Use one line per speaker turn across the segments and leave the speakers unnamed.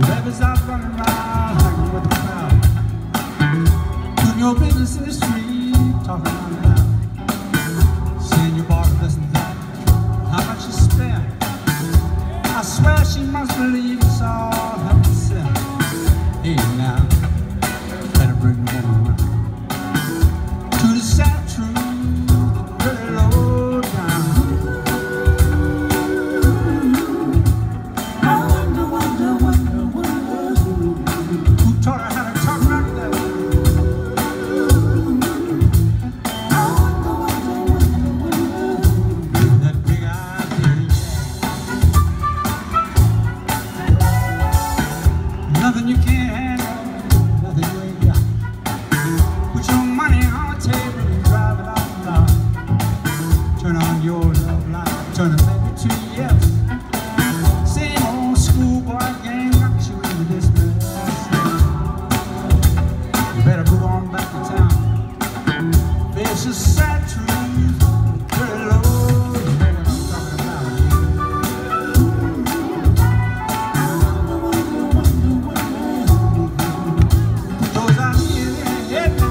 Rappers out running around, hanging with the crowd. Putting your business in the street, talking out loud. Saying you bought this and that, how much you spent. I swear she must believe it's all heaven sent. Hey now, better bring the woman around to the sad truth, pretty low down. Who taught her how to talk like that? That big idea. Nothing you can't handle, nothing you ain't got. Put your money on the table and drive it out loud. Turn on your love light, turn it baby to yes. Same old schoolboy game got you into this mess. You better move on back to town. Face the sad truth, pretty low. You know what I'm talking about. Those out here, yeah, now.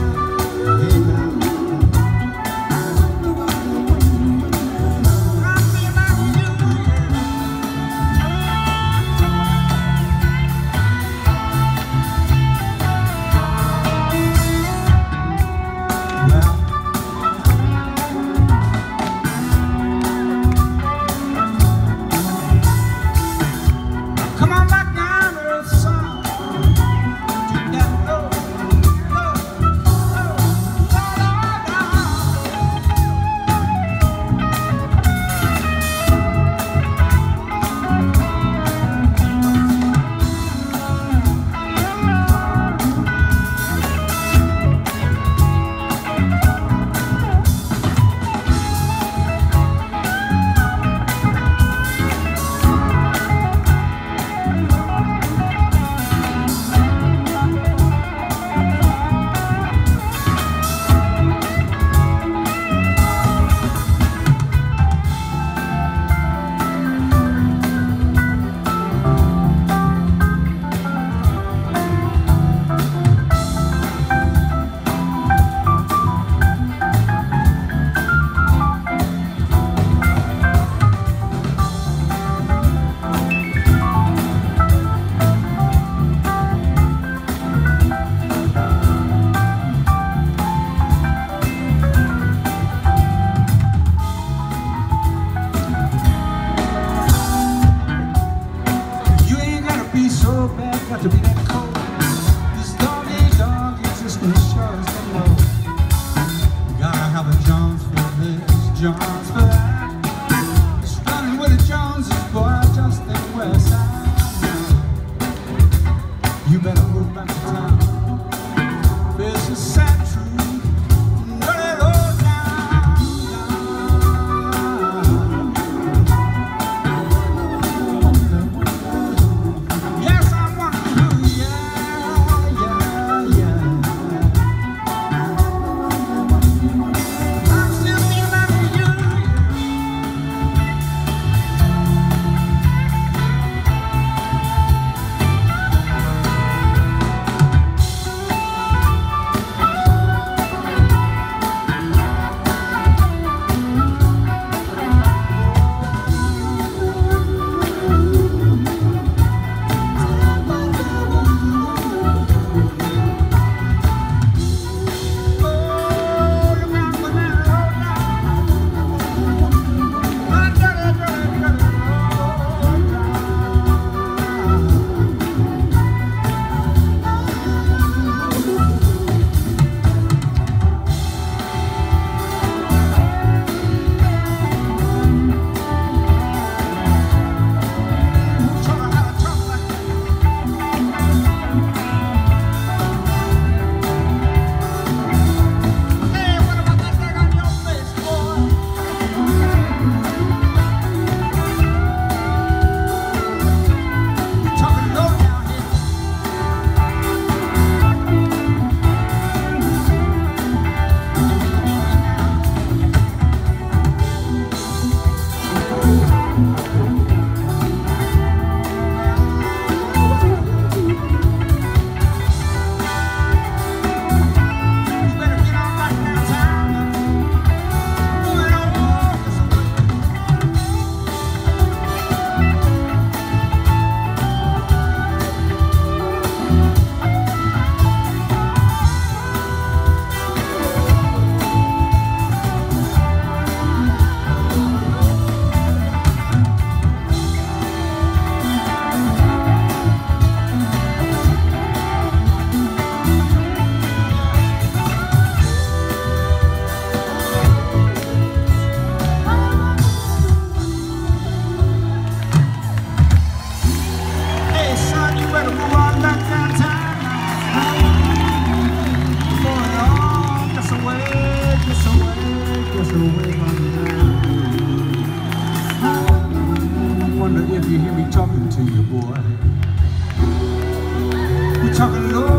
Come on back down to the sun. Take that low, low, low, down. You ain't gotta be so bad, got to be that cold. This dog existence sure as they know. Gotta have a Jones for this, Jones for that. Running with the Joneses, boy, just think west side. You better move back to town. This is sad truth, run it all down, down. Yes, I want to, yeah. talking low.